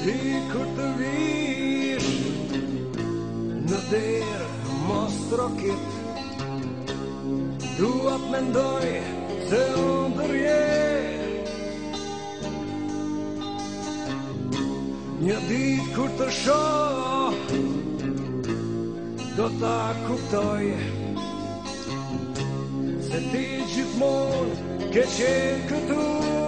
Ti kur të vish në derë mos trokit, dua të mendoj se unë dërje. Një ditë kur të shoh do ta kuptoj se ti gjithmonë ke qenë këtu.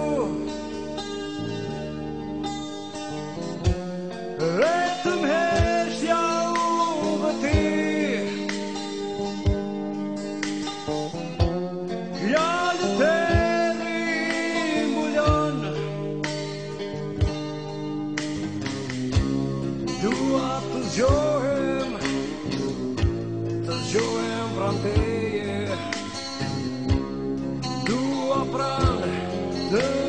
Vetëm heshtja unë dhe ti, fjallët e rimbulon. Dua të zgjohem pran teje. Dua pran të